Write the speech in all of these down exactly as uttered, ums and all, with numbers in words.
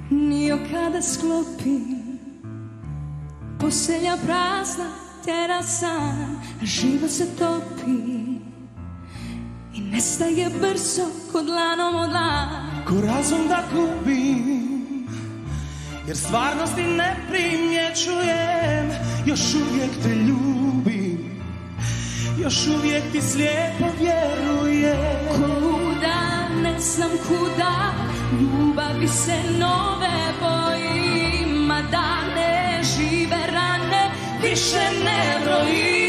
Nio kada sklopim postelja prazna, terasa, život se topi i nestaje brzo kod dlanom od dlana. Ko razum da gubim, jer stvarnosti ne primjećujem. Još uvijek te ljubim, još uvijek ti slijepo vjerujem. Ko luda, ne znam kuda, ljubavi se nove bojim, a dane žive rane više ne brojim.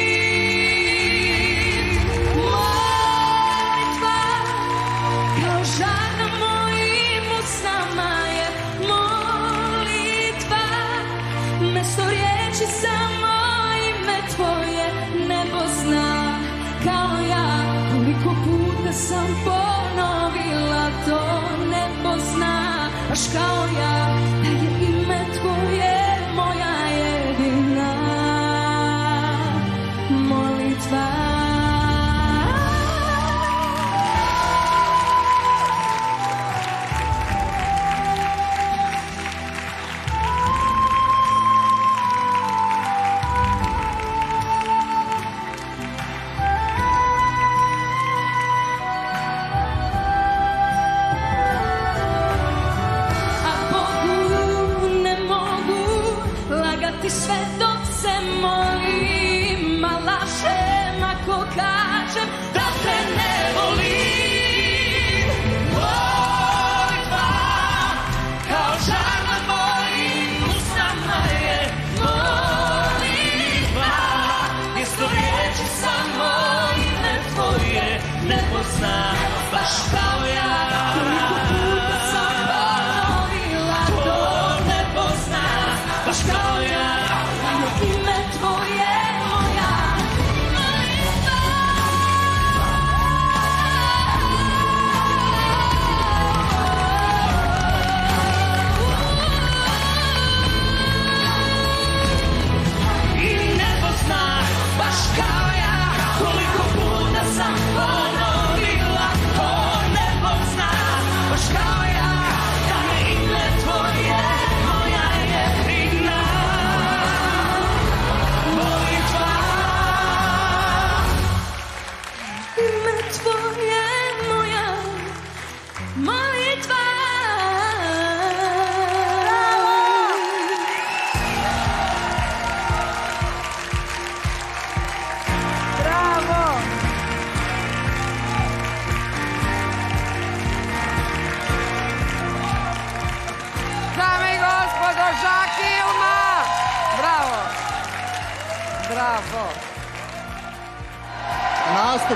Molitva kao žar na mojim usnama je molitva, mesto riječi samo ime tvoje. Nebo zna kao ja koliko puta sam ponovila to. Nebo zna baš kao ja da je ime tvoje moja jedina molitva. Sve dok se molim, a lažem ako kažem da te ne volim. Molitva kao žar na mojim usnama je molitva, mjesto riječi samo ime tvoje. Nebo zna baš kao ja koliko puta sam ponovila to. Nebo zna baš kao ja. Nastup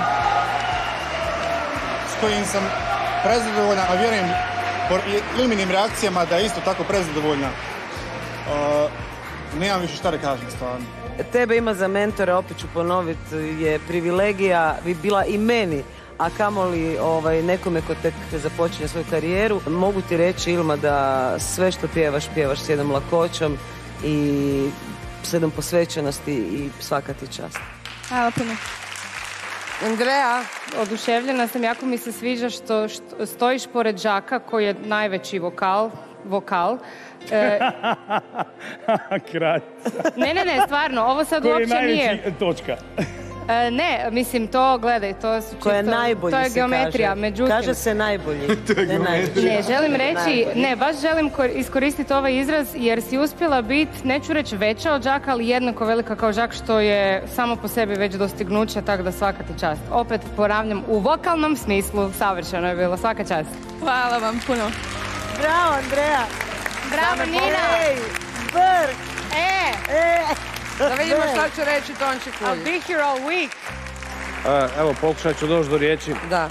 s kojim sam prezadovoljan, a vjerujem po Ilminim reakcijama da je isto tako prezadovoljna. Uh, nemam više šta da kažem stvarno. Tebe ima za mentora, opet ću ponoviti, je privilegija bi bila i meni, a kamoli ovaj, nekome ko tek započinje svoju karijeru. Mogu ti reći, Ilma, da sve što pjevaš, pjevaš s jednom lakoćom i s jednom posvećenosti i svaka ti čast. Hvala puno. Andreja? Oduševljena sam, jako mi se sviđa što, što stojiš pored Žaka koji je najveći vokal, vokal. E, Kraljica. Ne, ne, ne, stvarno, ovo sad koji uopće je nije. najveći, točka. E, ne, mislim, to, gledaj, to su čisto... Koja je najbolji, to je se geometrija, kaže. međutim... Kaže se najbolji. To je geometrija. Ne, želim reći, ne, baš želim iskoristiti ovaj izraz jer si uspjela biti, neću reći veća od Žaka, ali jednako velika kao Žak, što je samo po sebi već dostignuće, tako da svaka ti čast. Opet ponavljam, u vokalnom smislu savršeno je bilo, svaka čast. Hvala vam puno. Bravo, Andreja. Bravo, Nina. Ej, brk. E, E. Da vidimo šta će reći Tonči Kuljić. I'll be here all week. Uh, evo, pokušat ću doći do riječi. Da.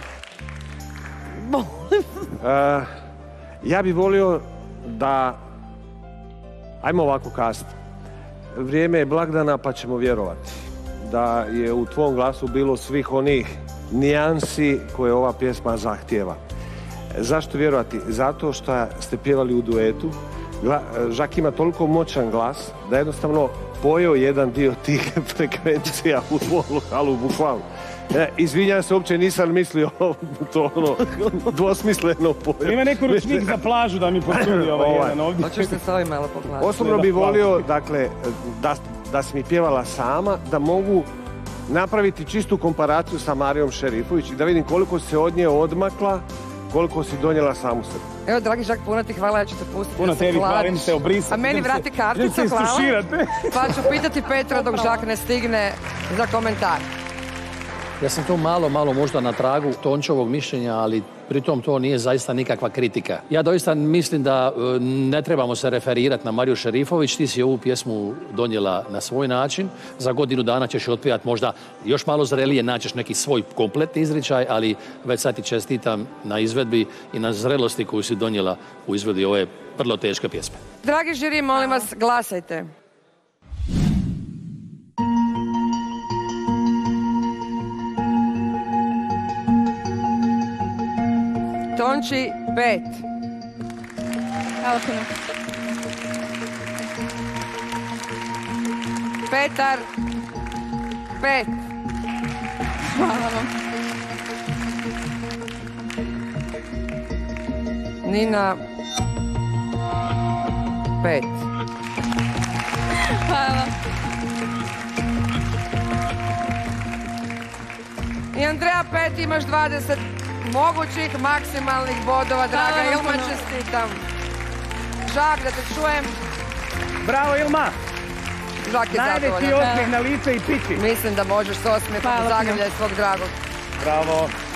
Uh, ja bih volio da... Ajmo ovako kast. Vrijeme je blagdana pa ćemo vjerovati da je u tvom glasu bilo svih onih nijansi koje ova pjesma zahtijeva. Zašto vjerovati? Zato što ste pjevali u duetu. Žak ima toliko moćan glas da jednostavno pojeo jedan dio tih frekvencija u tvom lokalu, bukvalno. E, izvinjam se, uopće nisam mislio to ono dvosmisleno polje. Ima neko ručnik za plažu da mi posudi ovaj jedan ovdje. Hoćeš se s ovim malo pogledati? Osobno bih volio, dakle, da, da si mi pjevala sama, da mogu napraviti čistu komparaciju sa Marijom Šerifović i da vidim koliko se od nje odmakla, koliko si donijela samu sebi. Evo, dragi Žak, puno ti hvala, ja ću te pustiti Puno da se tebi hvala, kladiš. idem se obrisati. A meni idem vrati se- karticu, idem se hvala. istuširati. Pa ću pitati Petra dok Žak ne stigne za komentar. Ja sam tu malo, malo možda na tragu Tončovog mišljenja, ali pritom to nije zaista nikakva kritika. Ja doista mislim da e, ne trebamo se referirati na Mariju Šerifović, ti si ovu pjesmu donijela na svoj način, za godinu dana ćeš je otpjevati možda još malo zrelije, naćeš neki svoj kompletni izričaj, ali već sad ti čestitam na izvedbi i na zrelosti koju si donijela u izvedbi ove vrlo teške pjesme. Dragi žiri, molim vas, glasajte. Tonči, pet. Hvala puno. Petar, pet. Hvala vam. Nina, pet. Hvala. I Andreja, pet, imaš dvadeset mogućih maksimalnih bodova. Draga Hvala vam Ilma, puno. čestitam. Žak, da te čujem. Bravo Ilma, Žak je najveći zadovoljan. osmijeh na lice i piti. Mislim da možeš s osmijehom Hvala puno. zagrljaj svog dragog. Bravo.